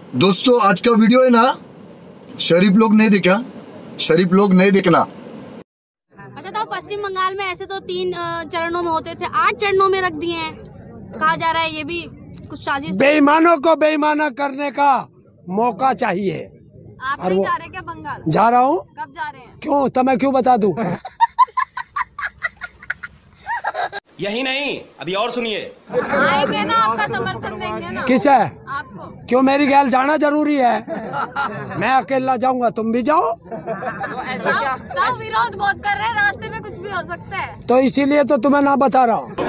दोस्तों आज का वीडियो है ना, शरीफ लोग नहीं देखा, शरीफ लोग नहीं देखना। अच्छा तो पश्चिम बंगाल में ऐसे तो 3 चरणों में होते थे, 8 चरणों में रख दिए हैं। कहा जा रहा है ये भी कुछ साजिश। बेईमानों को बेईमाना करने का मौका चाहिए। आप नहीं जा रहे क्या बंगाल? जा रहा हूँ। कब जा रहे हैं? क्यों, तो मैं क्यों बता दूं? यही नहीं, अभी और सुनिए। आएंगे ना, आपका समर्थन देंगे ना। किस है? आपको। क्यों, मेरी गैल जाना जरूरी है? मैं अकेला जाऊंगा, तुम भी जाओ। तो ऐसा क्या? तो विरोध बहुत कर रहे हैं, रास्ते में कुछ भी हो सकता है। तो इसीलिए तो तुम्हें ना बता रहा हूँ।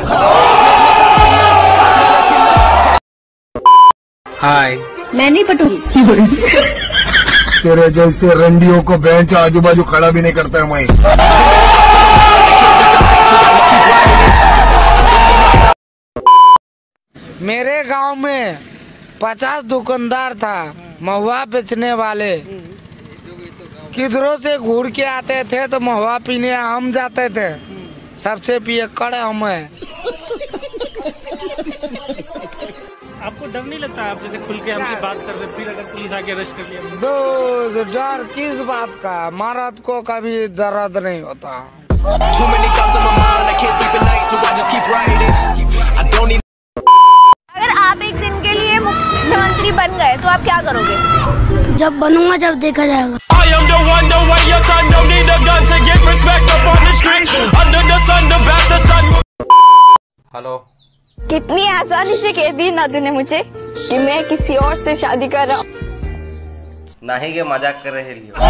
हाय, मैं नहीं पटूंगी। तेरे जैसे रंडियों को बेंच आजू बाजू खड़ा भी नहीं करता है मैं। मेरे गांव में 50 दुकानदार था, महुआ बेचने वाले। किधरों से घूर के आते थे तो महुआ पीने हम जाते थे। सबसे पियक्कड़ हम है। आपको डर नहीं लगता? आप जैसे खुल के हमसे बात कर रहे, फिर अगर पुलिस आके अरेस्ट कर लिया? डर किस बात का? मर्द को कभी दर्द नहीं होता। अगर आप एक दिन के लिए मुख्यमंत्री बन गए तो आप क्या करोगे? जब बनूंगा जब देखा जाएगा। हेलो। कितनी आसानी से कह दी ना तूने मुझे कि मैं किसी और से शादी कर रहा हूँ। नहीं के मजाक कर रहे लियो।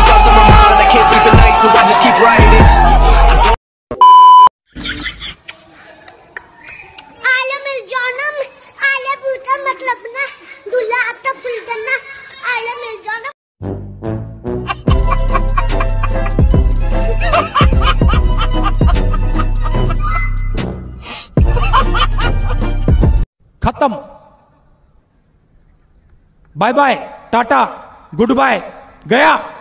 मतलब ना दूल्हा आपका फुल करना आले मिल जाना। खत्म। Bye bye, tata, good bye, गया।